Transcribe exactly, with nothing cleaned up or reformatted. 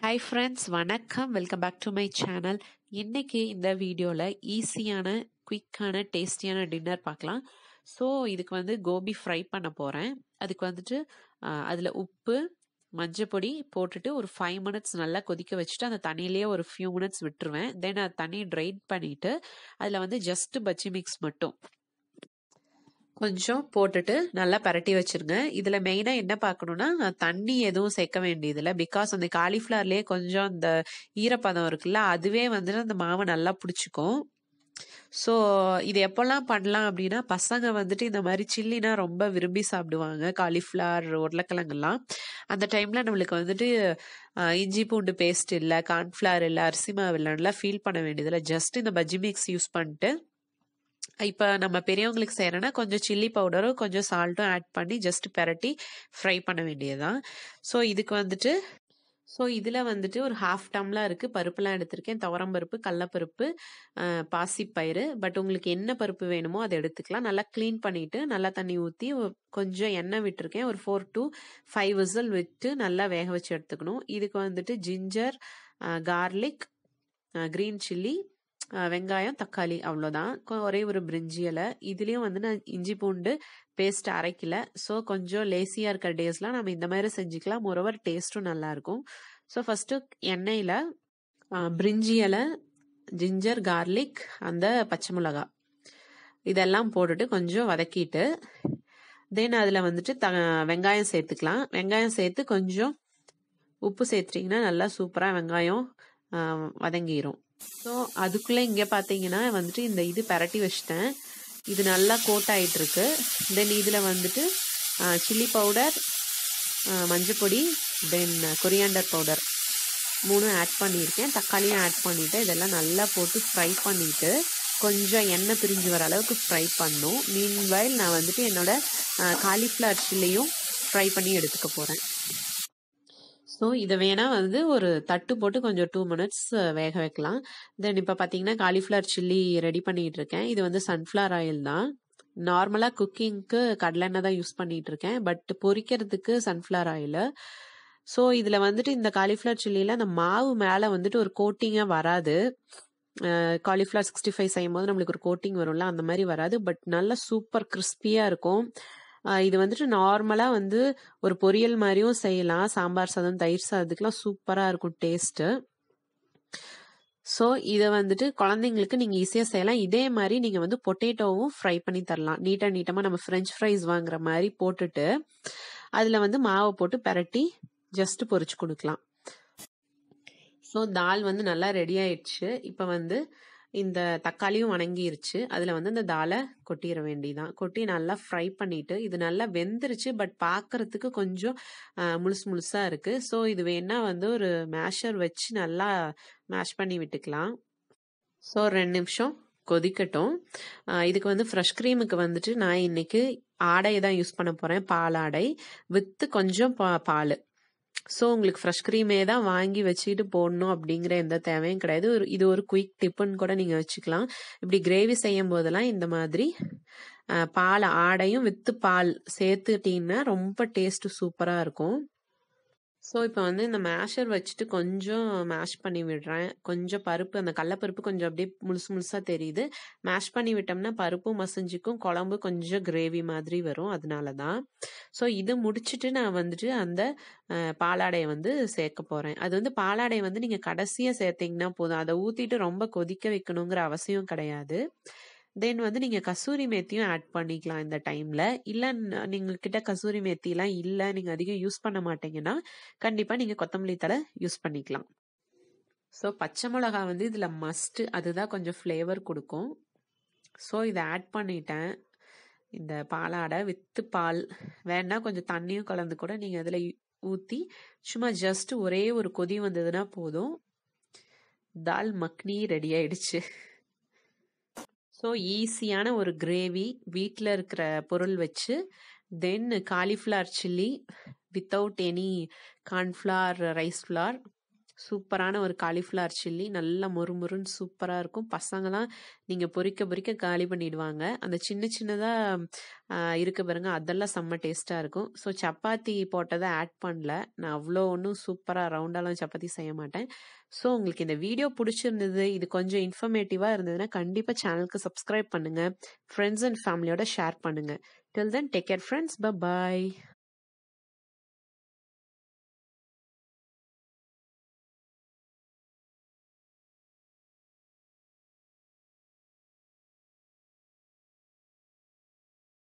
Hi friends, வணக்கம். Welcome back to my channel. இன்னைக்கு இந்த வீடியோவில் ஈஸியான, குயிக்கான, டேஸ்டியான டின்னர் பார்க்கலாம். ஸோ இதுக்கு வந்து கோபி ஃப்ரை பண்ண போகிறேன். அதுக்கு வந்துட்டு அதில் உப்பு, மஞ்சப்பொடி போட்டுட்டு ஒரு ஃபைவ் மினிட்ஸ் நல்லா கொதிக்க வச்சுட்டு அந்த தண்ணியிலேயே ஒரு ஃபியூ மினிட்ஸ் விட்டுருவேன். தென் அது தண்ணி ட்ரைன் பண்ணிவிட்டு அதில் வந்து ஜஸ்ட் பஜ்ஜி மிக்ஸ் மட்டும் கொஞ்சம் போட்டுட்டு நல்லா பரட்டி வச்சிருங்க. இதுல மெயினா என்ன பார்க்கணும்னா தண்ணி எதுவும் சேர்க்க வேண்டியதில்லை. பிகாஸ் அந்த காலிஃப்ளவர்லயே கொஞ்சம் அந்த ஈரப்பதம் இருக்குல்ல, அதுவே வந்துட்டு அந்த மாவை நல்லா பிடிச்சிக்கும். ஸோ இது எப்போல்லாம் பண்ணலாம் அப்படின்னா, பசங்க வந்துட்டு இந்த மாதிரி சில்லினா ரொம்ப விரும்பி சாப்பிடுவாங்க. காலிஃப்ளவர், உருளைக்கிழங்கெல்லாம் அந்த டைம்ல நம்மளுக்கு வந்துட்டு இஞ்சி பூண்டு பேஸ்ட் இல்லை, கார்ன்ஃப்ளவர் இல்லை, அரிசி மாவு இல்லைன்னா ஃபீல் பண்ண வேண்டியதில்லை. ஜஸ்ட் இந்த பஜ்ஜி மிக்ஸ் யூஸ் பண்ணிட்டு இப்போ நம்ம பெரியவங்களுக்கு செய்யறோன்னா கொஞ்சம் சில்லி பவுடரும் கொஞ்சம் சால்ட்டும் ஆட் பண்ணி ஜஸ்ட் பெரட்டி ஃப்ரை பண்ண வேண்டியதுதான். ஸோ இதுக்கு வந்துட்டு ஸோ இதில் வந்துட்டு ஒரு ஹாஃப் டம்ளருக்கு பருப்புலாம் எடுத்திருக்கேன். துவரம்பருப்பு, கடலப்பருப்பு, பாசிப்பயிறு. பட் உங்களுக்கு என்ன பருப்பு வேணுமோ அதை எடுத்துக்கலாம். நல்லா க்ளீன் பண்ணிவிட்டு நல்லா தண்ணி ஊற்றி கொஞ்சம் எண்ணெய் விட்டுருக்கேன். ஒரு ஃபோர் டு ஃபைவ் விசில் விட்டு நல்லா வேக வச்சு எடுத்துக்கணும். இதுக்கு வந்துட்டு ஜிஞ்சர், கார்லிக், க்ரீன் சில்லி, வெங்காயம், தக்காளி, அவ்வளோதான். ஒரே ஒரு பிரிஞ்சி இலை. இதுலேயும் வந்து நான் இஞ்சி பூண்டு பேஸ்ட் அரைக்கல. ஸோ கொஞ்சம் லேசியாக இருக்கிற டேஸ்லாம் நம்ம இந்த மாதிரி செஞ்சுக்கலாம். மொரோவர் டேஸ்ட்டும் நல்லாயிருக்கும். ஸோ ஃபஸ்ட்டு எண்ணெயில் பிரிஞ்சி இலை, ஜிஞ்சர், கார்லிக், அந்த பச்சை மிளகா இதெல்லாம் போட்டுட்டு கொஞ்சம் வதக்கிட்டு தென் அதில் வந்துட்டு த வெங்காயம் சேர்த்துக்கலாம். வெங்காயம் சேர்த்து கொஞ்சம் உப்பு சேர்த்துட்டிங்கன்னா நல்லா சூப்பராக வெங்காயம் வதங்கிடும். ஸோ அதுக்குள்ளே இங்கே பார்த்தீங்கன்னா வந்துட்டு இந்த இது பரட்டி வச்சிட்டேன். இது நல்லா கோட் ஆகிட்டு இருக்கு. தென் இதில் வந்துட்டு சில்லி பவுடர், மஞ்சப்பொடி, தென் கொரியாண்டர் பவுடர் மூணும் ஆட் பண்ணியிருக்கேன். தக்காளியும் ஆட் பண்ணிவிட்டு இதெல்லாம் நல்லா போட்டு ஃப்ரை பண்ணிவிட்டு கொஞ்சம் எண்ணெய் பிரிஞ்சு வர அளவுக்கு ஃப்ரை பண்ணும். மீன்வைல் நான் வந்துட்டு என்னோட காலிஃப்ளவர் சில்லியும் ஃப்ரை பண்ணி எடுத்துக்க போகிறேன். ஸோ இதை வேணால் வந்து ஒரு தட்டு போட்டு கொஞ்சம் டூ மினிட்ஸ் வேக வைக்கலாம். தென் இப்போ பார்த்தீங்கன்னா காலிஃப்ளவர் சில்லி ரெடி பண்ணிகிட்டு இருக்கேன். இது வந்து சன்ஃப்ளவர் ஆயில் தான். நார்மலாக குக்கிங்க்கு கடலெண்ணெய் தான் யூஸ் பண்ணிகிட்டு இருக்கேன். பட் பொரிக்கிறதுக்கு சன்ஃப்ளவர் ஆயில். ஸோ இதில் வந்துட்டு இந்த காலிஃப்ளவர் சில்லியில் அந்த மாவு மேலே வந்துட்டு ஒரு கோட்டிங்காக வராது. காலிஃப்ளவர் சிக்ஸ்டி ஃபைவ் செய்யும் போது நம்மளுக்கு ஒரு கோட்டிங் வரும்ல, அந்த மாதிரி வராது. பட் நல்லா சூப்பர் கிறிஸ்பியாக இருக்கும். இது வந்துட்டு நார்மலாக வந்து ஒரு பொரியல் மாதிரியும் செய்யலாம். சாம்பார் சாதம், தயிர் சாதத்துக்குலாம் சூப்பராக இருக்கும் டேஸ்ட்டு. ஸோ இதை வந்துட்டு குழந்தைங்களுக்கு நீங்கள் ஈஸியாக செய்யலாம். இதே மாதிரி நீங்கள் வந்து பொட்டேட்டோவும் ஃப்ரை பண்ணி தரலாம். நீட்டாக நீட்டமாக நம்ம ஃப்ரெஞ்ச் ஃப்ரைஸ் வாங்குற மாதிரி போட்டுட்டு அதில் வந்து மாவை போட்டு பெரட்டி ஜஸ்ட் பொரிச்சு கொடுக்கலாம். ஸோ தால் வந்து நல்லா ரெடி ஆயிடுச்சு. இப்போ வந்து இந்த தக்காளியும் வணங்கிருச்சு. அதில் வந்து இந்த தாலை கொட்டிட வேண்டியதான். கொட்டி நல்லா ஃப்ரை பண்ணிவிட்டு இது நல்லா வெந்துருச்சு. பட் பார்க்குறதுக்கு கொஞ்சம் முழுசு முழுசாக இருக்குது. ஸோ இது வேணால் வந்து ஒரு மேஷர் வச்சு நல்லா மேஷ் பண்ணி விட்டுக்கலாம். ஸோ ரெண்டு நிமிஷம் கொதிக்கட்டும். இதுக்கு வந்து ஃப்ரெஷ் க்ரீமுக்கு வந்துட்டு நான் இன்னைக்கு ஆடை தான் யூஸ் பண்ண போகிறேன். பால் ஆடை வித்து கொஞ்சம் பா பால் ஸோ உங்களுக்கு ஃப்ரெஷ் க்ரீமே தான் வாங்கி வச்சுக்கிட்டு போடணும் அப்படிங்கிற எந்த தேவையும் கிடையாது. ஒரு இது ஒரு குயிக் டிப்புன்னு கூட நீங்கள் வச்சுக்கலாம். இப்படி கிரேவி செய்யும் போதெல்லாம் இந்த மாதிரி பால் ஆடையும் வித்து பால் சேர்த்துட்டிங்கன்னா ரொம்ப டேஸ்ட்டு சூப்பராக இருக்கும். ஸோ இப்போ வந்து இந்த மேஷர் வச்சுட்டு கொஞ்சம் மேஷ் பண்ணி விடுறேன். கொஞ்சம் பருப்பு, அந்த கடலப்பருப்பு கொஞ்சம் அப்படியே முழுசு முழுசாக தெரியுது. மேஷ் பண்ணி விட்டோம்னா பருப்பும் மசிஞ்சிக்கும், குழம்பு கொஞ்சம் கிரேவி மாதிரி வரும். அதனால தான். ஸோ இது முடிச்சுட்டு நான் வந்துட்டு அந்த பாலாடையை வந்து சேர்க்க போகிறேன். அது வந்து பாலாடையை வந்து நீங்கள் கடைசியாக சேர்த்திங்கன்னா போதும். அதை ஊற்றிட்டு ரொம்ப கொதிக்க வைக்கணுங்கிற அவசியம் கிடையாது. தென் வந்து நீங்கள் கசூரி மேத்தியும் ஆட் பண்ணிக்கலாம் இந்த டைமில். இல்லை நீங்கள் கிட்ட கசூரி மேத்திலாம் இல்லை, நீங்கள் அதிகம் யூஸ் பண்ண மாட்டீங்கன்னா கண்டிப்பாக நீங்கள் கொத்தமல்லி தழை யூஸ் பண்ணிக்கலாம். ஸோ பச்சை மிளகா வந்து இதில் மஸ்ட்டு, அதுதான் கொஞ்சம் ஃப்ளேவர் கொடுக்கும். ஸோ இதை ஆட் பண்ணிட்டேன். இந்த பாலாடை வித்து பால் வேணா கொஞ்சம் தண்ணியும் கலந்து கூட நீங்கள் அதில் ஊற்றி சும்மா ஜஸ்ட் ஒரே ஒரு கொதி வந்ததுன்னா போதும். தால் மக்னி ரெடி ஆயிடுச்சு. ஸோ ஈஸியான ஒரு கிரேவி வீட்டில் இருக்கிற பொருள் வச்சு, then cauliflower chilli without any cornflour, rice flour. சூப்பரான ஒரு காலிஃப்ளவர் சில்லி. நல்லா மொறுமொறுன்னு சூப்பரா இருக்கும். பசங்கலாம் நீங்க பொரிக்க பொரிக்க காலி பண்ணிடுவாங்க. அந்த சின்ன சின்னதா அ இருக்கு பாருங்க, அதெல்லாம் செம்ம டேஸ்ட்டா இருக்கும். ஸோ சப்பாத்தி போட்டத ஆட் பண்ணல. நான் அவ்ளோ ஒண்ணும் சூப்பரா ரவுண்டாலாம் சப்பாத்தி செய்ய மாட்டேன். ஸோ உங்களுக்கு இந்த வீடியோ புடிச்சிருந்தது, இது கொஞ்சம் இன்ஃபர்மேட்டிவா இருந்ததுன்னா, கண்டிப்பா சேனலுக்கு சப்ஸ்கிரைப் பண்ணுங்க. ஃப்ரெண்ட்ஸ் அண்ட் ஃபேமிலியோட ஷேர் பண்ணுங்க. Till then take care friends. Bye பாய்.